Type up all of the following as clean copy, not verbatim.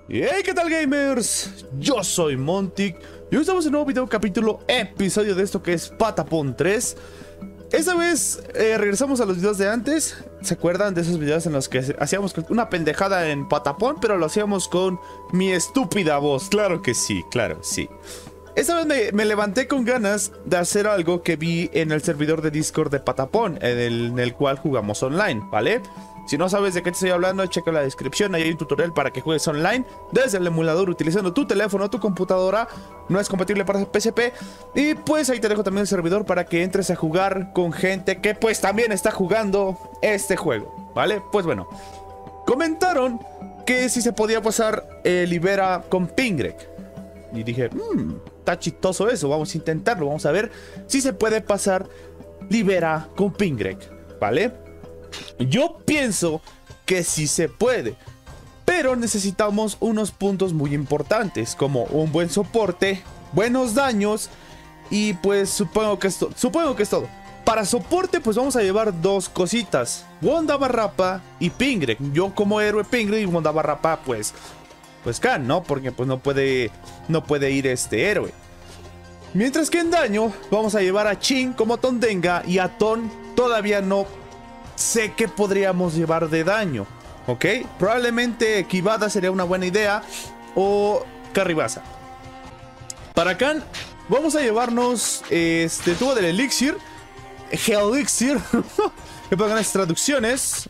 Hey, ¿qué tal, gamers? Yo soy Montic y hoy estamos en un nuevo video, capítulo, episodio de esto que es Patapon 3. Esta vez regresamos a los videos de antes. ¿Se acuerdan de esos videos en los que hacíamos una pendejada en Patapon, pero lo hacíamos con mi estúpida voz? Claro que sí, claro, sí. Esta vez me levanté con ganas de hacer algo que vi en el servidor de Discord de Patapon, en el cual jugamos online, ¿vale? Si no sabes de qué te estoy hablando, checa la descripción, ahí hay un tutorial para que juegues online desde el emulador utilizando tu teléfono o tu computadora. No es compatible para PSP. Y pues ahí te dejo también el servidor para que entres a jugar con gente que pues también está jugando este juego, ¿vale? Pues bueno, comentaron que si se podía pasar Libera con Pingrek. Y dije, está chistoso eso, vamos a intentarlo, vamos a ver si se puede pasar Libera con Pingrek, ¿vale? Yo pienso que sí se puede, pero necesitamos unos puntos muy importantes, como un buen soporte, buenos daños y pues supongo que es todo. Para soporte pues vamos a llevar dos cositas, Wondabarrapa y Pingrek. Yo como héroe Pingrek y Wondabarrapa pues Khan, ¿no? Porque pues no puede ir este héroe. Mientras que en daño vamos a llevar a Chin como Tondenga y a Ton todavía no sé qué podríamos llevar de daño, ¿ok? Probablemente Kibada sería una buena idea o Carribasa. Para Khan vamos a llevarnos tubo del elixir, Helixir, que pongan las traducciones.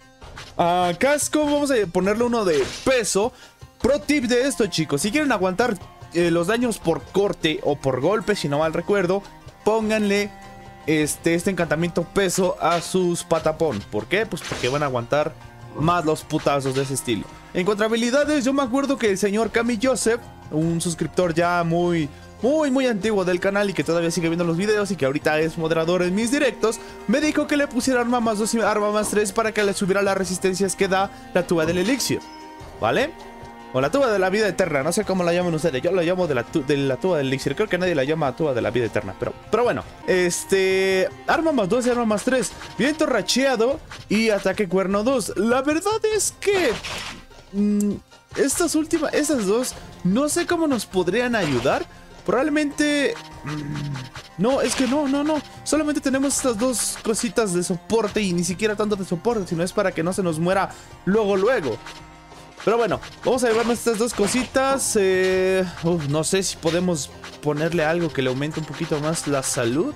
A Casco vamos a ponerle uno de peso. Pro tip de esto, chicos, si quieren aguantar los daños por corte o por golpe, si no mal recuerdo, pónganle este encantamiento peso a sus Patapon. ¿Por qué? Pues porque van a aguantar más los putazos de ese estilo. En cuanto a habilidades, yo me acuerdo que el señor Kami Joseph, un suscriptor ya muy antiguo del canal y que todavía sigue viendo los videos y que ahorita es moderador en mis directos, me dijo que le pusiera arma más 2 y arma más 3 para que le subiera las resistencias que da la tuba del elixir, ¿vale? O la tuba de la vida eterna, no sé cómo la llaman ustedes. Yo la llamo de la tuba del elixir. Creo que nadie la llama tuba de la vida eterna. Pero bueno, arma más 2 y arma más 3. Viento racheado y ataque cuerno 2. La verdad es que estas dos, no sé cómo nos podrían ayudar. Probablemente no, es que no. Solamente tenemos estas dos cositas de soporte y ni siquiera tanto de soporte, sino es para que no se nos muera luego. Pero bueno, vamos a llevarnos estas dos cositas. No sé si podemos ponerle algo que le aumente un poquito más la salud.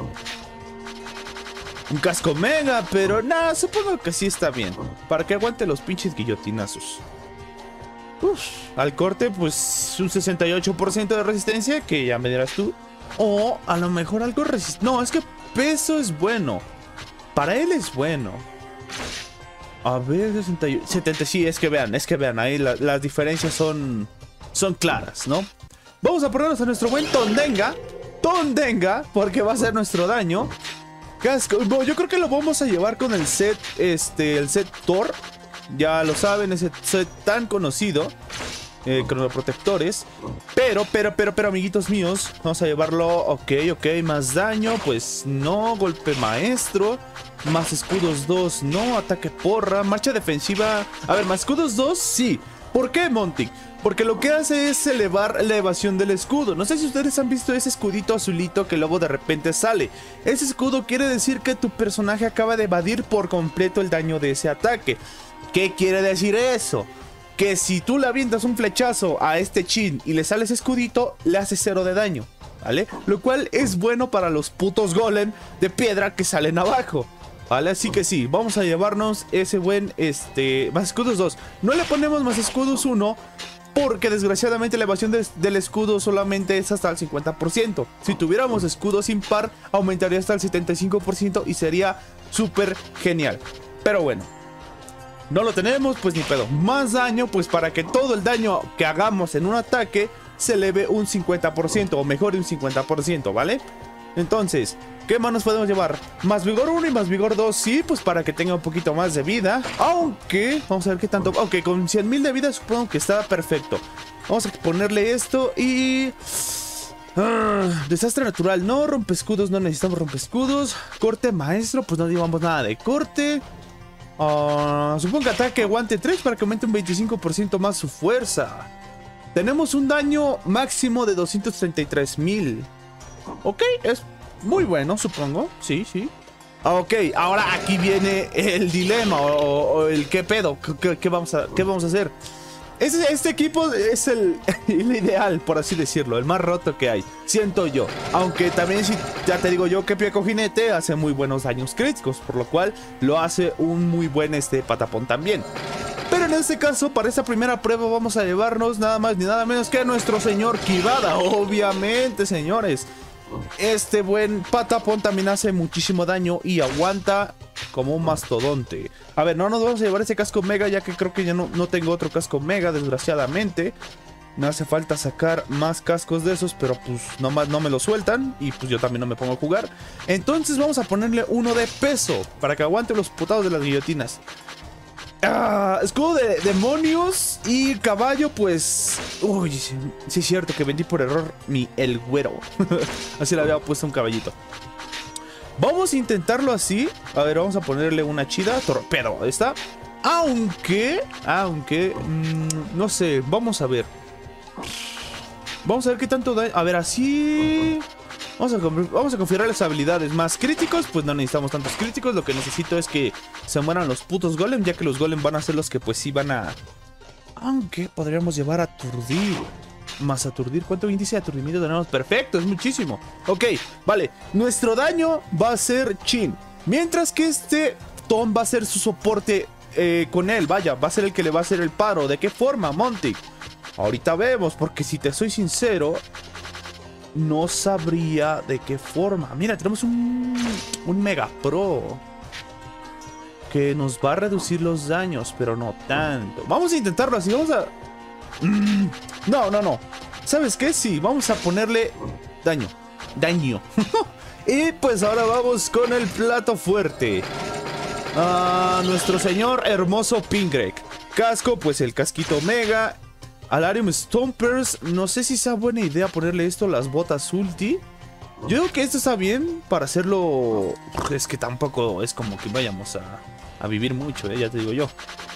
Un casco mega, pero nada, supongo que sí está bien. Para que aguante los pinches guillotinazos. Al corte, pues un 68% de resistencia, que ya me dirás tú. O a lo mejor algo resistente. No, es que peso es bueno. Para él es bueno. A ver, 70, sí, es que vean, ahí las diferencias son claras, ¿no? Vamos a ponernos a nuestro buen Tondenga, porque va a ser nuestro daño. Casco, yo creo que lo vamos a llevar con el set, el set Thor. Ya lo saben, ese set tan conocido, con los protectores. Pero, amiguitos míos, vamos a llevarlo, ok, más daño, pues no, golpe maestro. Más escudos 2, no, ataque porra, marcha defensiva. A ver, más escudos 2, sí. ¿Por qué, Montic? Porque lo que hace es elevar la evasión del escudo. No sé si ustedes han visto ese escudito azulito que luego de repente sale. Ese escudo quiere decir que tu personaje acaba de evadir por completo el daño de ese ataque. ¿Qué quiere decir eso? Que si tú le avientas un flechazo a este Chin y le sale ese escudito, le hace 0 de daño, ¿vale? Lo cual es bueno para los putos golem de piedra que salen abajo, ¿vale? Así que sí, vamos a llevarnos ese buen, más escudos 2. No le ponemos más escudos 1 porque desgraciadamente la evasión del escudo solamente es hasta el 50%. Si tuviéramos escudos impar, aumentaría hasta el 75% y sería súper genial. Pero bueno, no lo tenemos, pues ni pedo. Más daño, pues para que todo el daño que hagamos en un ataque se eleve un 50% o mejore un 50%, ¿vale? Entonces, ¿qué más nos podemos llevar? Más vigor 1 y más vigor 2, sí, pues para que tenga un poquito más de vida. Aunque, vamos a ver qué tanto. Ok, con 100.000 de vida supongo que está perfecto. Vamos a ponerle esto y... desastre natural, no, rompescudos, no necesitamos rompescudos. Corte maestro, pues no llevamos nada de corte. Supongo que ataque aguante 3 para que aumente un 25% más su fuerza. Tenemos un daño máximo de 233,000. Ok, es muy bueno, supongo. Sí, sí. Ok, ahora aquí viene el dilema o el qué pedo. ¿Qué vamos a hacer? Este equipo es el ideal, por así decirlo, el más roto que hay, siento yo. Aunque también, si ya te digo yo que Pieco Jinete hace muy buenos daños críticos, por lo cual lo hace un muy buen patapón también. Pero en este caso, para esta primera prueba vamos a llevarnos nada más ni nada menos que a nuestro señor Kibada. Obviamente, señores, este buen patapón también hace muchísimo daño y aguanta como un mastodonte. A ver, no nos vamos a llevar ese casco mega, ya que creo que ya no tengo otro casco mega, desgraciadamente. Me hace falta sacar más cascos de esos, pero pues nomás no me lo sueltan. Y pues yo también no me pongo a jugar. Entonces vamos a ponerle uno de peso, para que aguante los putados de las guillotinas. Escudo de demonios y caballo, pues... Uy, sí es cierto que vendí por error el güero. Así le había puesto un caballito. Vamos a intentarlo así. A ver, vamos a ponerle una chida. Torpedo, ahí está. Aunque, no sé, vamos a ver. Vamos a ver qué tanto da. A ver, así... Vamos a configurar las habilidades más críticos. Pues no necesitamos tantos críticos. Lo que necesito es que se mueran los putos golem, ya que los golem van a ser los que pues sí van a... Aunque podríamos llevar a aturdir. Más aturdir. ¿Cuánto índice de aturdimiento tenemos? Perfecto, es muchísimo. Ok, vale. Nuestro daño va a ser Chin. Mientras que Tom va a ser su soporte con él. Vaya, va a ser el que le va a hacer el paro. ¿De qué forma, Monty? Ahorita vemos, porque si te soy sincero... No sabría de qué forma. Mira, tenemos un Mega Pro que nos va a reducir los daños, pero no tanto. Vamos a intentarlo así, vamos a... No. ¿Sabes qué? Sí, vamos a ponerle daño. Y pues ahora vamos con el plato fuerte. Nuestro señor hermoso Pingrek. Casco, pues el casquito Mega. Alarium Stompers, no sé si sea buena idea ponerle esto, las botas ulti. Yo digo que esto está bien para hacerlo. Es que tampoco es como que vayamos a vivir mucho, ya te digo yo.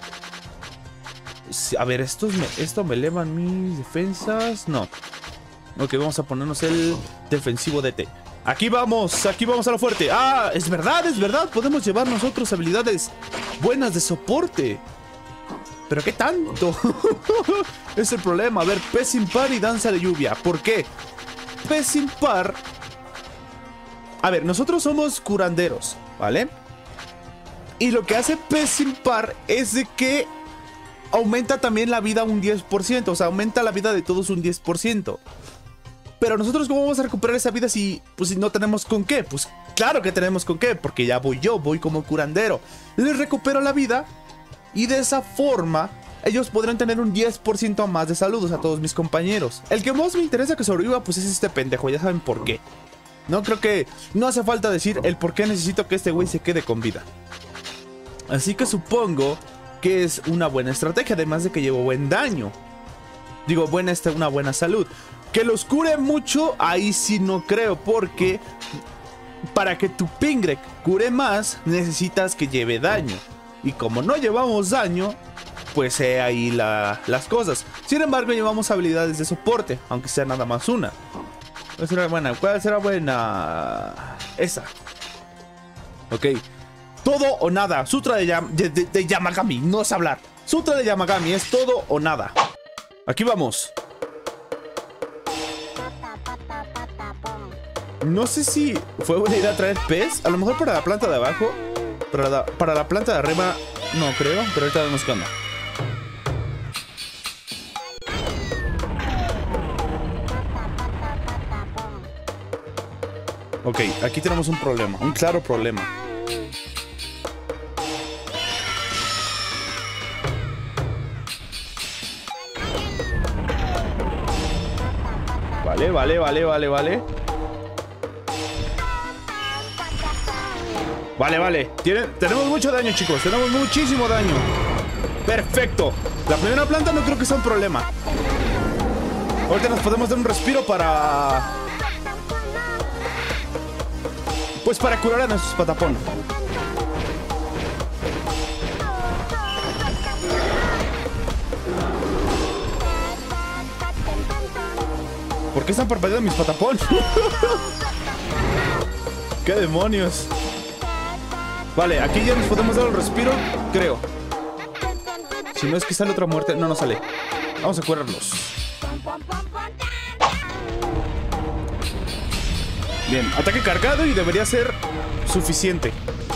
A ver, esto me elevan mis defensas. No. Ok, vamos a ponernos el defensivo DT. Aquí vamos a lo fuerte. Es verdad, podemos llevar nosotros habilidades buenas de soporte. ¿Pero qué tanto? Es el problema. A ver, pez impar y danza de lluvia. ¿Por qué? Pez impar... A ver, nosotros somos curanderos, ¿vale? Y lo que hace pez impar es de que aumenta también la vida un 10%. O sea, aumenta la vida de todos un 10%. Pero nosotros, ¿cómo vamos a recuperar esa vida si no tenemos con qué? Pues claro que tenemos con qué, porque ya voy como curandero. Les recupero la vida... Y de esa forma, ellos podrán tener un 10% más de saludos a todos mis compañeros. El que más me interesa que sobreviva, pues es este pendejo. Ya saben por qué. No creo que... No hace falta decir el por qué necesito que este güey se quede con vida. Así que supongo que es una buena estrategia. Además de que llevo buen daño. Digo, una buena salud. Que los cure mucho, ahí sí no creo. Porque para que tu Pingrek cure más, necesitas que lleve daño. Y como no llevamos daño, pues ahí las cosas. Sin embargo, llevamos habilidades de soporte, aunque sea nada más una. ¿Cuál será buena? ¿Cuál será buena? Esa. Ok. Todo o nada. Sutra de Yamagami. No es hablar. Sutra de Yamagami es todo o nada. Aquí vamos. No sé si fue buena idea traer pez. A lo mejor para la planta de abajo. Para la planta de arriba no creo, pero ahorita vemos qué onda. Ok, aquí tenemos un problema, un claro problema. Vale. Vale. Tenemos mucho daño, chicos. Tenemos muchísimo daño. Perfecto. La primera planta no creo que sea un problema. Ahorita nos podemos dar un respiro para... Pues para curar a nuestros patapón. ¿Por qué están parpadeando mis patapón? ¿Qué demonios? Vale, aquí ya nos podemos dar el respiro, creo. Si no es que sale otra muerte. No, no sale. Vamos a curarlos. Bien, ataque cargado y debería ser suficiente.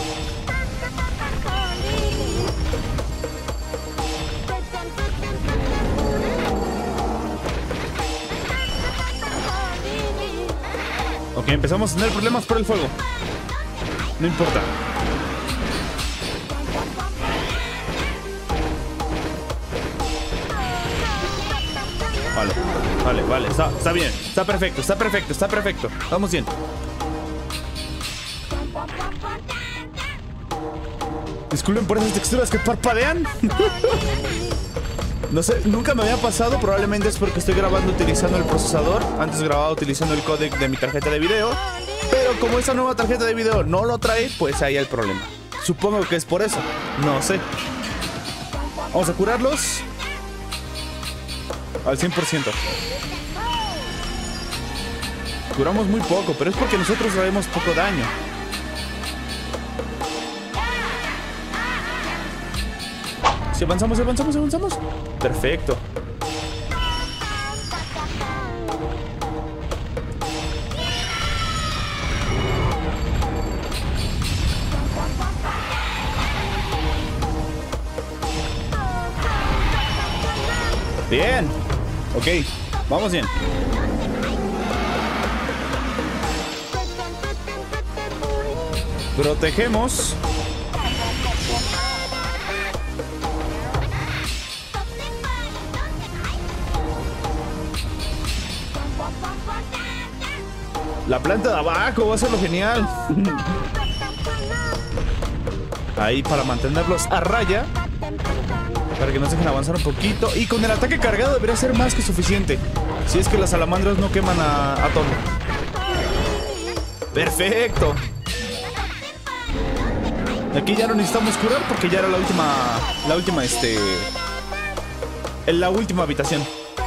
Ok, empezamos a tener problemas por el fuego. No importa. Vale, está bien, está perfecto. Vamos bien. Disculpen por esas texturas que parpadean. No sé, nunca me había pasado. Probablemente es porque estoy grabando utilizando el procesador. Antes grababa utilizando el códec de mi tarjeta de video. Pero como esa nueva tarjeta de video no lo trae, pues ahí hay el problema. Supongo que es por eso, no sé. Vamos a curarlos al 100%. Curamos muy poco, pero es porque nosotros traemos poco daño. Si avanzamos. Perfecto. Bien. Ok, vamos bien. Protegemos. La planta de abajo va a ser lo genial. Ahí para mantenerlos a raya, para que nos dejen avanzar un poquito. Y con el ataque cargado debería ser más que suficiente. Si es que las salamandras no queman a Tono. Perfecto. Aquí ya no necesitamos curar porque ya era la última habitación.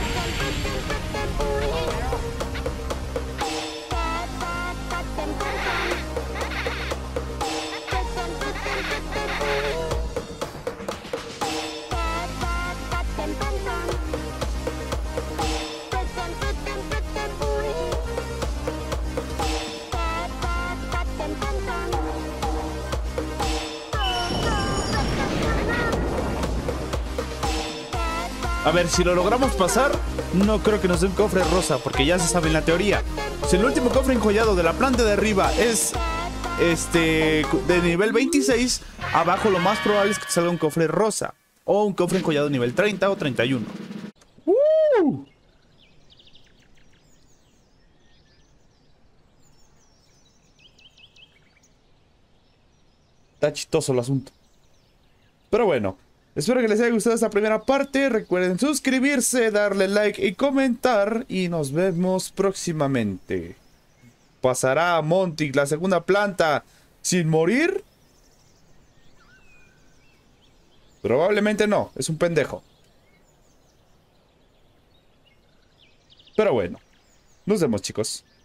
A ver, si lo logramos pasar, no creo que nos dé un cofre rosa, porque ya se sabe en la teoría. Si el último cofre enjollado de la planta de arriba es de nivel 26, abajo lo más probable es que te salga un cofre rosa. O un cofre enjollado nivel 30 o 31. Está chistoso el asunto. Pero bueno. Espero que les haya gustado esta primera parte. Recuerden suscribirse, darle like y comentar. Y nos vemos próximamente. ¿Pasará Monty la segunda planta sin morir? Probablemente no. Es un pendejo. Pero bueno. Nos vemos, chicos.